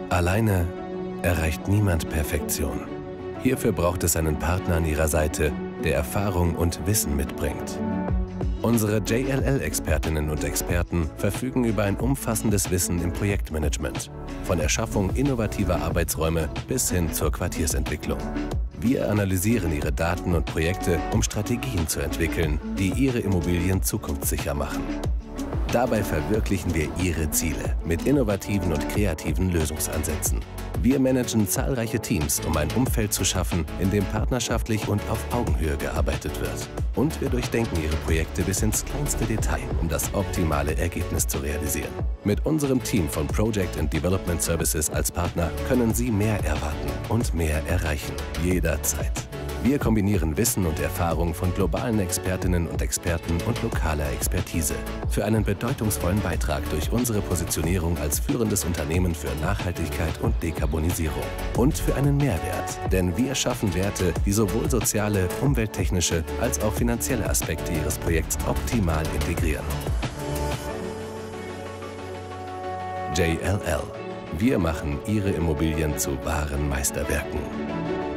Alleine erreicht niemand Perfektion. Hierfür braucht es einen Partner an Ihrer Seite, der Erfahrung und Wissen mitbringt. Unsere JLL-Expertinnen und Experten verfügen über ein umfassendes Wissen im Projektmanagement, von Erschaffung innovativer Arbeitsräume bis hin zur Quartiersentwicklung. Wir analysieren Ihre Daten und Projekte, um Strategien zu entwickeln, die Ihre Immobilien zukunftssicher machen. Dabei verwirklichen wir Ihre Ziele mit innovativen und kreativen Lösungsansätzen. Wir managen zahlreiche Teams, um ein Umfeld zu schaffen, in dem partnerschaftlich und auf Augenhöhe gearbeitet wird. Und wir durchdenken Ihre Projekte bis ins kleinste Detail, um das optimale Ergebnis zu realisieren. Mit unserem Team von Project and Development Services als Partner können Sie mehr erwarten und mehr erreichen, jederzeit. Wir kombinieren Wissen und Erfahrung von globalen Expertinnen und Experten und lokaler Expertise für einen bedeutungsvollen Beitrag durch unsere Positionierung als führendes Unternehmen für Nachhaltigkeit und Dekarbonisierung. Und für einen Mehrwert, denn wir schaffen Werte, die sowohl soziale, umwelttechnische als auch finanzielle Aspekte Ihres Projekts optimal integrieren. JLL. Wir machen Ihre Immobilien zu wahren Meisterwerken.